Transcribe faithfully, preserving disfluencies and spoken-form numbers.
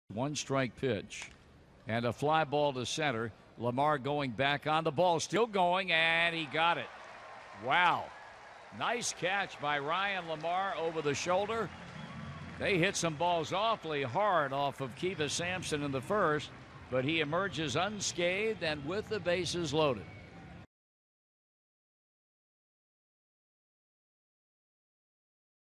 One strike pitch and a fly ball to center. LaMarre going back on the ball, still going, and he got it. Wow. Nice catch by Ryan LaMarre over the shoulder. They hit some balls awfully hard off of Kiva Sampson in the first, but he emerges unscathed and with the bases loaded.